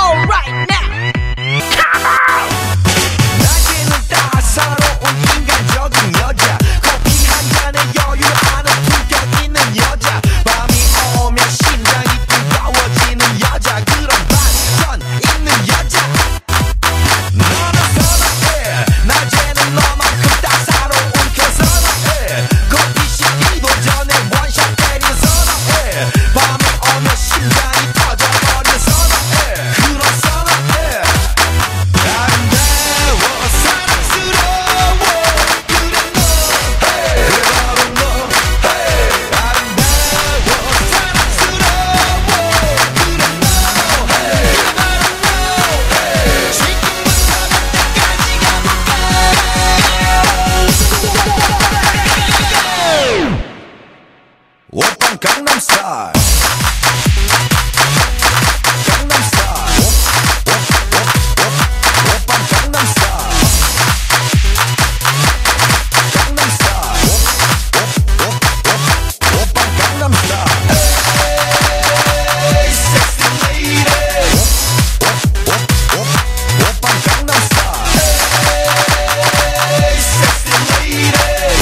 right now. 낮에는 따사로운 인간적인 여자, 커피 한 잔에 여유를 아는 품격 있는 여자, 밤이 오면 심장이 뜨거워지는 여자, 그런 반전 있는 여자. 너는 선호해. 낮에는 너만큼 따사로운 그 선호해. 커피 식기도 전에 원샷 때리는 선호해. 밤이 오면 심장이 터져버리는 선호해. 그런 선호해. 아름다워 사랑스러워. 그래 너, 그래 바로 너. 아름다워 사랑스러워. 그래 너, 그래 바로 너. 지금부터 그때까지 가볼까. 오빤 강남스타일. 강남스타일. 오빤 강남스타일. 강남스타일. 오빤 강남스타일. Hey, sexy lady. 오빤 강남스타일. Hey, sexy lady.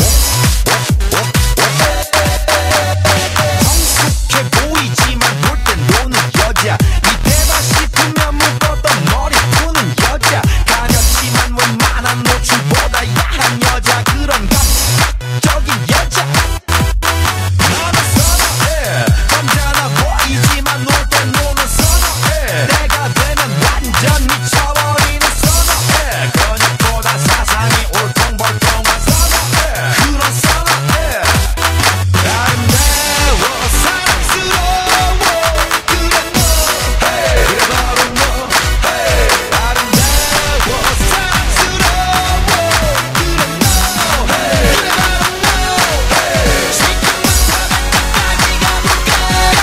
성숙해 보이지만 놀 땐 노는 여자, 이때다 싶으면 묶었던 머리 푸는 여자, 가렸지만 웬만한 노출보다 야한 여자, 그런 감각적인 여자. 너는 선호해. 점잖아 보이지만 놀 땐 노는 선호해. 내가 되면 완전 미쳐버리는 선호해. 근육보다 사상이 울퉁불퉁한 선호해. 그런 선호해. 아름다워 사랑스러워. 그래 너, 그래 바로 너. 아름다워 사랑스러워. 그래 너, 그래 바로 너. 지금부터 그때까지 가볼까.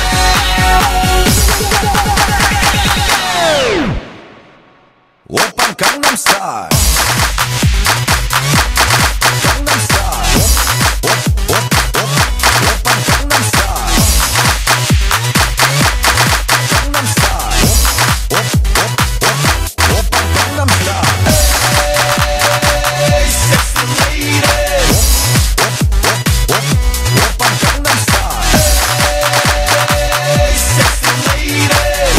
오빤 강남스타일. 강남스타일. 오빤 강남스타일. 강남스타일. 오빤 강남스타일. Hey, sexy lady. 오빤 강남스타일. Hey, sexy lady.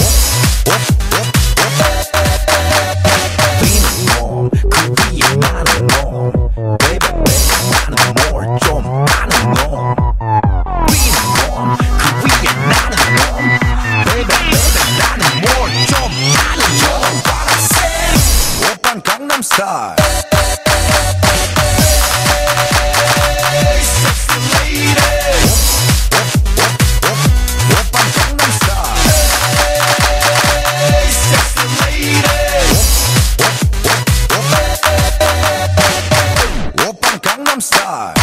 뛰는 몸, 그 위에 나는 놈. Baby, baby, 나는 뭘 좀 아는 놈. 뛰는 몸, 그 위에 나는 놈. Baby, baby, 나는 뭘 좀 아는 놈. What I say. 오빤 강남스타일. Hey, sexy lady. 오빤 강남스타일. Hey, sexy lady. 오빤 강남스타일.